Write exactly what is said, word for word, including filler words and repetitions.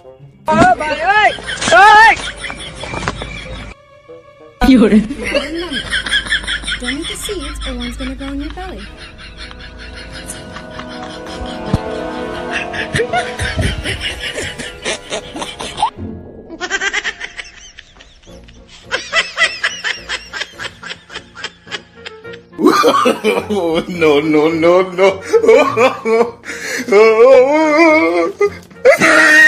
Ơ bà ơi! Ơi! You're Remember, don't eat the seeds or one's gonna go in your belly. No, no, no, no.